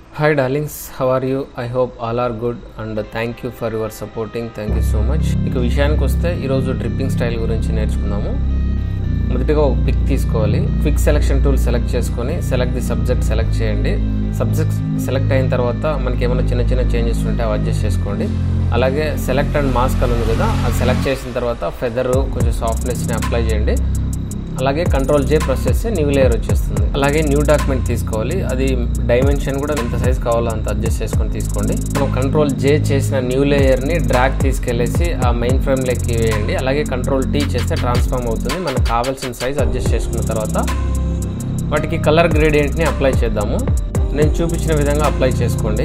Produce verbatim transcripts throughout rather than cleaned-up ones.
Hi darlings, how are you? I hope all are good and thank you for your supporting. Thank you so much. ఇక విషయానికి వస్తే ఈరోజు dripping style గురించి నేర్చుకుందాము. మొదటిగా ఒక పిక్ తీసుకోవాలి. క్విక్ సెలెక్షన్ టూల్ సెలెక్ట్ చేసుకొని సెలెక్ట్ ది సబ్జెక్ట్ సెలెక్ట్ చేయండి. సబ్జెక్ట్ సెలెక్ట్ అయిన తర్వాత మనకి ఏమైనా చిన్న చిన్న చేంజెస్ ఉంటే అవి అడ్జస్ట్ చేసుకోండి. అలాగే సెలెక్ట్ అండ్ మాస్క్ అని ఉంది కదా, అది సెలెక్ట్ చేసిన తర్వాత ఫెదర్ కొంచెం సాఫ్ట్నెస్ని అప్లై చేయండి. అలాగే కంట్రోల్ జే ప్రెస్ చేస్తే న్యూ లేయర్ వచ్చేస్తుంది. అలాగే న్యూ డాక్యుమెంట్ తీసుకోవాలి. అది డైమెన్షన్ కూడా ఎంత సైజ్ కావాలో అంత అడ్జస్ట్ చేసుకొని తీసుకోండి. మనం కంట్రోల్ జే చేసిన న్యూ లేయర్ని డ్రాగ్ తీసుకెళ్ళేసి ఆ మెయిన్ ఫ్రేమ్ లెక్కి వేయండి. అలాగే కంట్రోల్ టీ చేస్తే ట్రాన్స్ఫార్మ్ అవుతుంది. మనకు కావాల్సిన సైజ్ అడ్జస్ట్ చేసుకున్న తర్వాత వాటికి కలర్ గ్రేడియంట్ని అప్లై చేద్దాము. నేను చూపించిన విధంగా అప్లై చేసుకోండి.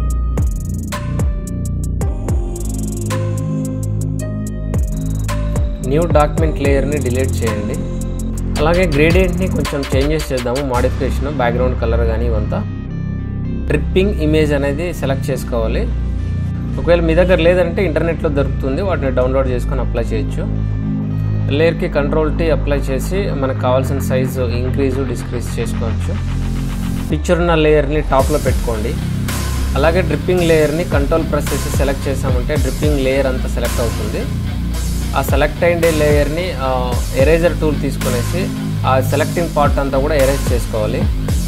న్యూ డాక్యుమెంట్ లేయర్ని డిలీట్ చేయండి. అలాగే గ్రేడియంట్ని కొంచెం చేంజెస్ చేద్దాము, మాడిఫికేషన్, బ్యాక్గ్రౌండ్ కలర్ కానీ ఇవంతా. డ్రిప్పింగ్ ఇమేజ్ అనేది సెలెక్ట్ చేసుకోవాలి. ఒకవేళ మీ దగ్గర లేదంటే ఇంటర్నెట్లో దొరుకుతుంది, వాటిని డౌన్లోడ్ చేసుకొని అప్లై చేయొచ్చు. లేయర్కి కంట్రోల్ టీ అప్లై చేసి మనకు కావాల్సిన సైజు ఇంక్రీజు డిస్క్రీజ్ చేసుకోవచ్చు. పిక్చర్ ఉన్న లేయర్ని టాప్లో పెట్టుకోండి. అలాగే డ్రిప్పింగ్ లేయర్ని కంట్రోల్ ప్రెస్ చేసి సెలెక్ట్ చేసామంటే డ్రిప్పింగ్ లేయర్ అంతా సెలెక్ట్ అవుతుంది. ఆ సెలెక్ట్ అయిన లేయర్ని ఎరేజర్ టూల్ తీసుకునేసి ఆ సెలెక్టింగ్ పార్ట్ అంతా కూడా ఎరేజ్ చేసుకోవాలి.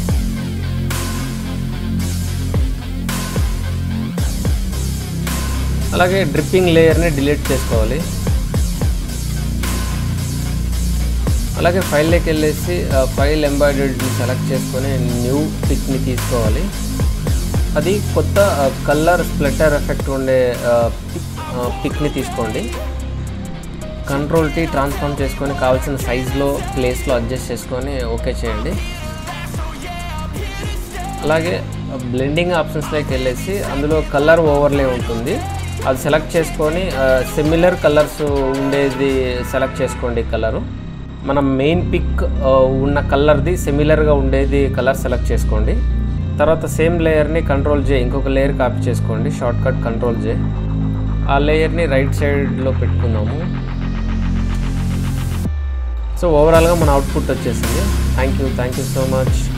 అలాగే డ్రిప్పింగ్ లేయర్ని డిలీట్ చేసుకోవాలి. అలాగే ఫైల్లోకి వెళ్ళేసి ఫైల్ ఎంబాయిడెడ్ని సెలెక్ట్ చేసుకొని న్యూ పిక్ని తీసుకోవాలి. అది కొత్త కలర్ స్ప్లెటర్ ఎఫెక్ట్ ఉండే పిక్ని తీసుకోండి. కంట్రోల్ టీ ట్రాన్స్ఫార్మ్ చేసుకొని కావాల్సిన సైజులో ప్లేస్లో అడ్జస్ట్ చేసుకొని ఓకే చేయండి. అలాగే బ్లెండింగ్ ఆప్షన్స్లోకి వెళ్ళేసి అందులో కలర్ ఓవర్లే ఉంటుంది, అది సెలెక్ట్ చేసుకొని సిమిలర్ కలర్స్ ఉండేది సెలెక్ట్ చేసుకోండి. కలరు మనం మెయిన్ పిక్ ఉన్న కలర్ది సిమిలర్గా ఉండేది కలర్ సెలెక్ట్ చేసుకోండి. తర్వాత సేమ్ లేయర్ని కంట్రోల్ జే ఇంకొక లేయర్ కాపీ చేసుకోండి. Shortcut control J. ఆ లేయర్ని రైట్ సైడ్లో పెట్టుకుందాము. సో ఓవరాల్గా మన అవుట్పుట్ వచ్చేసింది. Thank you thank you so much.